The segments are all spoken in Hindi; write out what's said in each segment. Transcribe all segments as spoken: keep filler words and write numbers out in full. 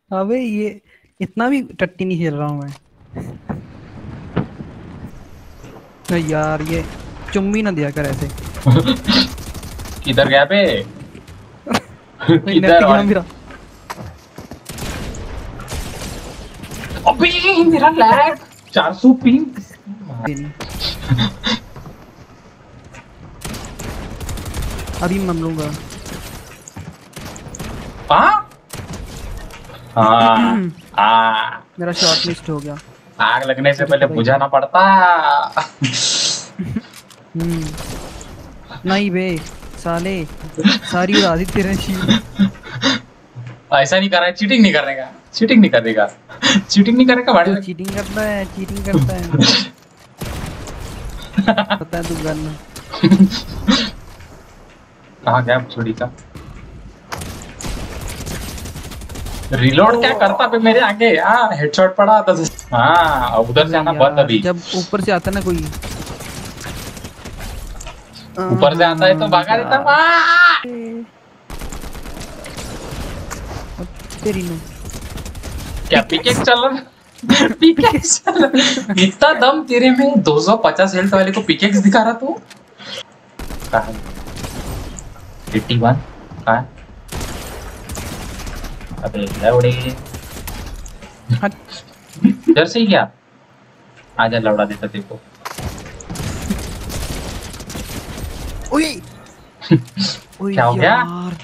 अबे ये इतना भी टट्टी नहीं खेल रहा हूँ मैं। अरे यार ये चुम्मी ना दिया कर ऐसे। किधर गया बे? नहीं नेट किधर गया और? मेरा। अबे मेरा लैग चार सौ पिंग। ये नहीं, अभी मर लूंगा। हाँ हाँ हाँ। मेरा शॉट मिस्ड हो गया। आग लगने से पहले रुको भाई। बुझाना पड़ता। हम्म। नहीं बे साले, सारी उड़ा दी तेरे शील्ड। ऐसा नहीं कर रहा है, चीटिंग नहीं करने का, चीटिंग नहीं करने का, चीटिंग नहीं करने का तू भाई। चीटिंग करता है, चीटिंग करता है। पता है तू गन। कहाँ गया छुरी का? रिलोड क्या करता पे मेरे आगे? हाँ हेडशॉट पड़ा था। हाँ अब उधर से अबे आना बंद यार अभी। जब ऊपर से आता ना कोई। ऊपर से आता है तो हाँ, भागा देता। यार हाँ! अब तेरी नो क्या पिकेक्स पिकेक्स। चल रहा? पिकेक्स चल रहा? इतना दम तेरे में? दो सौ पचास हेल्थ वाले को पिकेक्स दिखा रहा तू? कहाँ? इक्यासी कहाँ है? अबे लौड़े हट। इधर से ही क्या? आजा लौड़ा देता तेरे को। ओए ओए क्या हो गया? यार।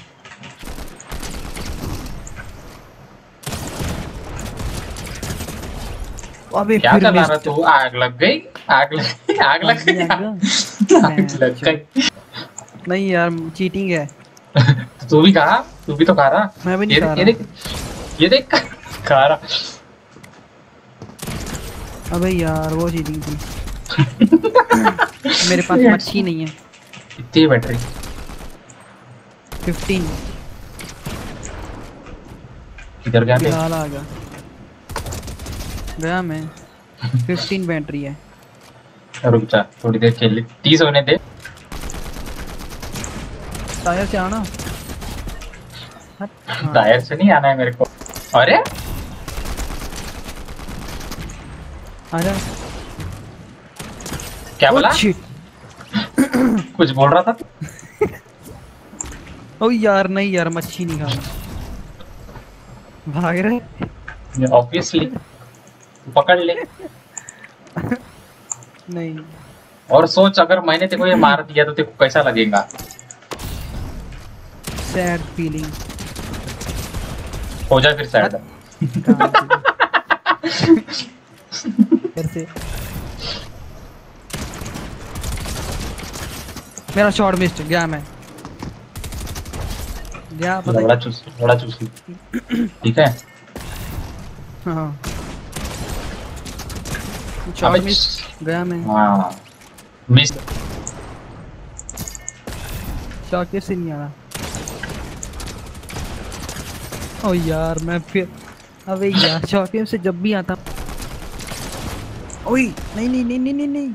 अबे क्या फिर चला रहा मिस्ड। तू? आग लग गई, आग लग गई, आग लग आग गई, लग आग आग लग गया। गई। नहीं यार चीटिंग है। तू भी खा, तू भी तो खा रहा। मैं भी नहीं ये खा देख ये रहा। देख ये देख खा रहा। अबे यार वो चीटिंग थी। मेरे पास मच्छी नहीं है। कितनी बैटरी? फिफ्टीन। किधर गया बे? बिलाल आ गया। गया मैं। फिफ्टीन बैटरी है। रुक जा थोड़ी देर खेल ले, तीस होने दे। टायर से आना। हट, हाँ। टायर से नहीं आना है मेरे को। अरे आजा। क्या ओ बोला? शिट। कुछ बोल रहा था तू? ओ यार नहीं यार मच्छी नहीं खाना। भाग रहे। ऑब्वियसली पकड़ ले। नहीं। और सोच अगर मैंने तेको ये मार दिया तो तेको कैसा लगेगा? Sad feeling. हो जा फिर साइड। कहाँ से फिर से। मेरा शॉट मिस्ड गया मैं। गया पता थोड़ा चूस थोड़ा चूस ठीक है। हाँ शॉट अबे मिस्ड गया मैं। हाँ मिस। शॉट कैसे नहीं आ रहा? ओ यार मैं फिर। अबे यार शॉट से जब भी आता। ओए नहीं नहीं नहीं नहीं नहीं नहीं।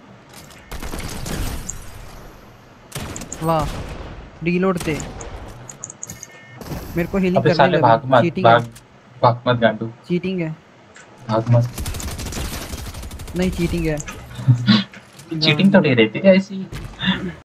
वाह रीलोड थे। मेरे को हीलिंग अबे करने साले लगा। भाग मत चीटिंग है। भाग, भाग मत गांडू, चीटिंग है। भाग मत। नहीं चीटिंग है। चीटिंग तो नहीं रहती है ऐसी।